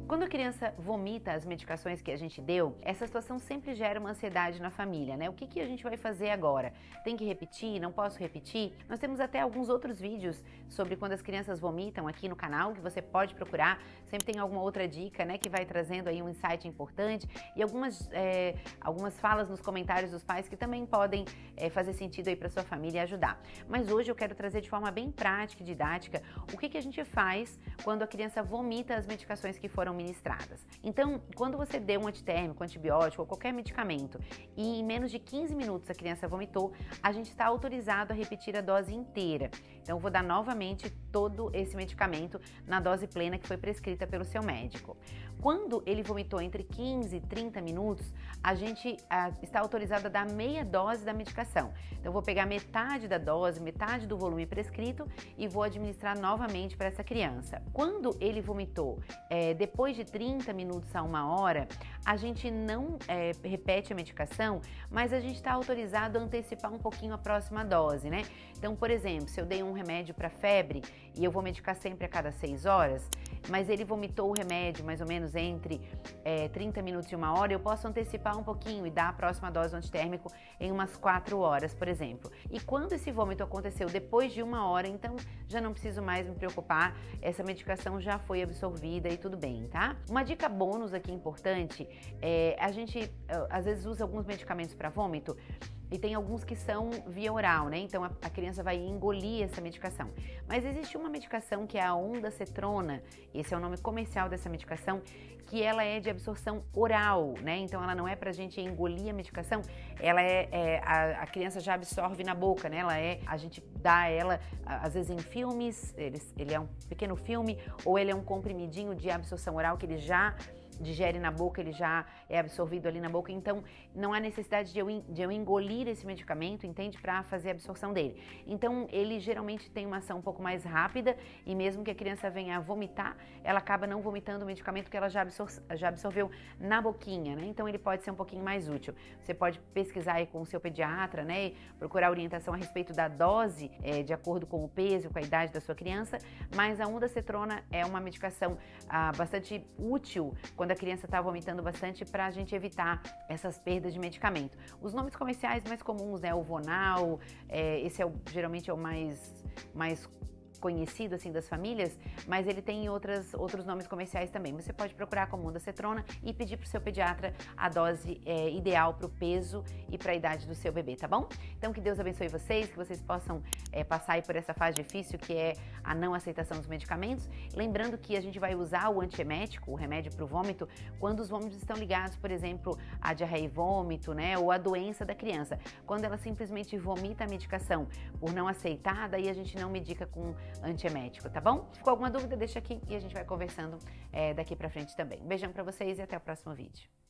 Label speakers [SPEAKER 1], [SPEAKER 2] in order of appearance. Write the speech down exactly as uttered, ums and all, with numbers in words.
[SPEAKER 1] Quando a criança vomita as medicações que a gente deu, essa situação sempre gera uma ansiedade na família, né? O que, que a gente vai fazer agora? Tem que repetir? Não posso repetir? Nós temos até alguns outros vídeos sobre quando as crianças vomitam aqui no canal, que você pode procurar. Sempre tem alguma outra dica, né, que vai trazendo aí um insight importante e algumas, é, algumas falas nos comentários dos pais que também podem é, fazer sentido aí para sua família e ajudar. Mas hoje eu quero trazer de forma bem prática e didática o que, que a gente faz quando a criança vomita as medicações que foram ministradas. Então, quando você deu um antitérmico, antibiótico ou qualquer medicamento e em menos de quinze minutos a criança vomitou, a gente está autorizado a repetir a dose inteira. Então, eu vou dar novamente todo esse medicamento na dose plena que foi prescrita pelo seu médico. Quando ele vomitou entre quinze e trinta minutos, a gente ah, está autorizado a dar meia dose da medicação. Então, eu vou pegar metade da dose, metade do volume prescrito e vou administrar novamente para essa criança. Quando ele vomitou é, depois de trinta minutos a uma hora, a gente não é, repete a medicação, mas a gente está autorizado a antecipar um pouquinho a próxima dose, né? Então, por exemplo, se eu dei um remédio para febre e eu vou medicar sempre a cada seis horas, mas ele vomitou o remédio mais ou menos entre é, trinta minutos e uma hora, eu posso antecipar um pouquinho e dar a próxima dose do antitérmico em umas quatro horas, por exemplo. E quando esse vômito aconteceu depois de uma hora, então já não preciso mais me preocupar, essa medicação já foi absorvida e tudo bem, tá? Uma dica bônus aqui importante, é, a gente às vezes usa alguns medicamentos para vômito e tem alguns que são via oral, né? Então a, a criança vai engolir essa medicação. Mas existe uma medicação que é a ondansetrona, esse é o nome comercial dessa medicação, que ela é de absorção oral, né? Então ela não é pra gente engolir a medicação, ela é, é a, a criança já absorve na boca, né? Ela é, a gente dá ela, às vezes em filmes, ele, ele é um pequeno filme, ou ele é um comprimidinho de absorção oral que ele já digere na boca, ele já é absorvido ali na boca, então não há necessidade de eu, de eu engolir esse medicamento, entende? Para fazer a absorção dele. Então ele geralmente tem uma ação um pouco mais rápida e mesmo que a criança venha a vomitar, ela acaba não vomitando o medicamento que ela já, absor já absorveu na boquinha, né? Então ele pode ser um pouquinho mais útil. Você pode pesquisar aí com o seu pediatra, né? E procurar orientação a respeito da dose, é, de acordo com o peso, com a idade da sua criança, mas a ondansetrona é uma medicação ah, bastante útil quando a criança está vomitando bastante, para a gente evitar essas perdas de medicamento. Os nomes comerciais mais comuns, né, o Vonal, é, esse é o, geralmente é o mais, mais conhecido assim das famílias, mas ele tem outras, outros nomes comerciais também. Você pode procurar como ondansetrona e pedir para o seu pediatra a dose é, ideal para o peso e para a idade do seu bebê, tá bom? Então que Deus abençoe vocês, que vocês possam é, passar aí por essa fase difícil que é a não aceitação dos medicamentos. Lembrando que a gente vai usar o antiemético, o remédio para o vômito, quando os vômitos estão ligados, por exemplo, à diarreia e vômito, né, ou à doença da criança. Quando ela simplesmente vomita a medicação por não aceitar, daí a gente não medica com antiemético, tá bom? Ficou alguma dúvida? Deixa aqui e a gente vai conversando é, daqui pra frente também. Um beijão pra vocês e até o próximo vídeo.